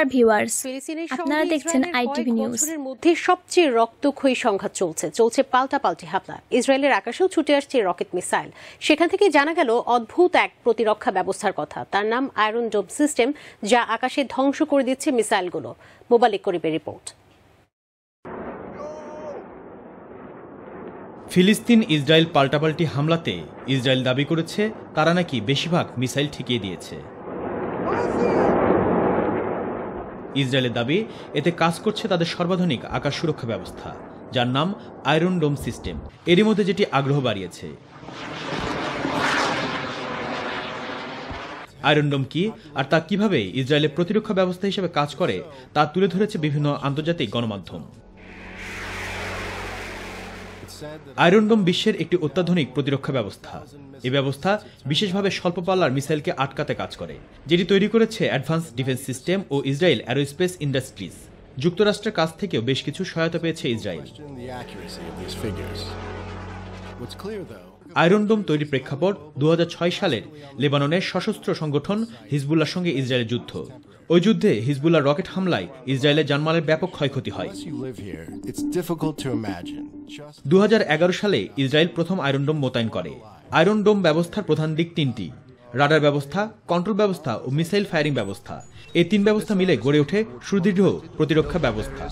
নমস্কার ভিউয়ার্স, আপনারা দেখছেন আইটিভি নিউজ। বছরের মধ্যে সবচেয়ে রক্তক্ষয়ী সংঘাত চলছে পাল্টাপাল্টি হামলা। ইসরায়েলের আকাশেও ছুটে আসছে রকেট মিসাইল। সেখান থেকে জানা গেল অদ্ভুত এক প্রতিরক্ষা ব্যবস্থার কথা। তার নাম আয়রন ডোম সিস্টেম, যা আকাশে ধ্বংস করে দিচ্ছে মিসাইলগুলো। মোবালিক করিমের রিপোর্ট। ফিলিস্তিন ইসরায়েল পাল্টাপাল্টি হামলাতে ইসরায়েল দাবি করেছে তারা নাকি বেশিরভাগ মিসাইল ঠেকিয়ে দিয়েছে। ইসরায়েলের দাবি এতে কাজ করছে তাদের সর্বাধুনিক আকাশ সুরক্ষা ব্যবস্থা, যার নাম আয়রন ডোম সিস্টেম। এরই মধ্যে যেটি আগ্রহ বাড়িয়েছে। আয়রন ডোম কি আর তা কিভাবে ইসরায়েলের প্রতিরক্ষা ব্যবস্থা হিসেবে কাজ করে তা তুলে ধরেছে বিভিন্ন আন্তর্জাতিক গণমাধ্যম। আয়রন ডোম বিশ্বের একটি অত্যাধুনিক প্রতিরক্ষা ব্যবস্থা। এই ব্যবস্থা বিশেষভাবে স্বল্প পাল্লার মিসাইলকে আটকাতে কাজ করে, যেটি তৈরি করেছে অ্যাডভান্স ডিফেন্স সিস্টেম ও ইসরায়েল অ্যারোস্পেস ইন্ডাস্ট্রিজ। যুক্তরাষ্ট্রের কাছ থেকেও বেশ কিছু সহায়তা পেয়েছে ইসরায়েল। আয়রন ডোম তৈরি প্রেক্ষাপট 2006 সালের লেবাননের সশস্ত্র সংগঠন হিজবুল্লাহর সঙ্গে ইসরায়েলের যুদ্ধ। ওই যুদ্ধে হিজবুল্লাহ রকেট হামলায় ইসরায়েলের জানমালের ব্যাপক ক্ষয়ক্ষতি হয়। 2011 সালে ইসরায়েল প্রথম আয়রন ডোম মোতায়েন করে। আয়রন ডোম ব্যবস্থার প্রধান দিক তিনটি: রাডার ব্যবস্থা, কন্ট্রোল ব্যবস্থা ও মিসাইল ফায়ারিং ব্যবস্থা। এই তিন ব্যবস্থা মিলে গড়ে ওঠে সুদৃঢ় প্রতিরক্ষা ব্যবস্থা।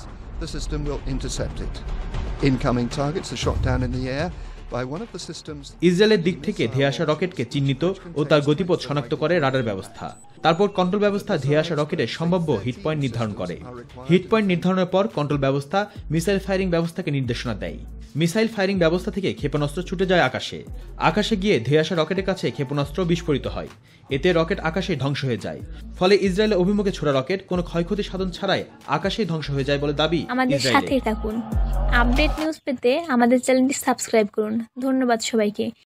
ইসরায়েলের দিক থেকে ধেয়ে আসা রকেটকে চিহ্নিত ও তার গতিপথ শনাক্ত করে রাডার ব্যবস্থা। তারপর কন্ট্রোল ব্যবস্থা ধেয়ে আসা রকেটের সম্ভাব্য হিট পয়েন্ট নির্ধারণ করে। হিট পয়েন্ট নির্ধারণের পর কন্ট্রোল ব্যবস্থা মিসাইল ফায়ারিং ব্যবস্থাকে নির্দেশনা দেয়। মিসাইল ফায়ারিং ব্যবস্থা থেকে ক্ষেপণাস্ত্র ছুটে যায় আকাশে গিয়ে ধেয়ে আসা রকেটের কাছে ক্ষেপণাস্ত্র বিস্ফোরিত হয়। এতে রকেট আকাশে ধ্বংস হয়ে যায়। ফলে ইসরায়েলের অভিমুখে ছোড়া রকেট কোনো ক্ষয়ক্ষতি সাধন ছাড়াই আকাশেই ধ্বংস হয়ে যায় বলে দাবি। আমাদের সাথেই থাকুন। আপডেট নিউজ পেতে আমাদের চ্যানেলটি সাবস্ক্রাইব করুন। ধন্যবাদ সবাইকে।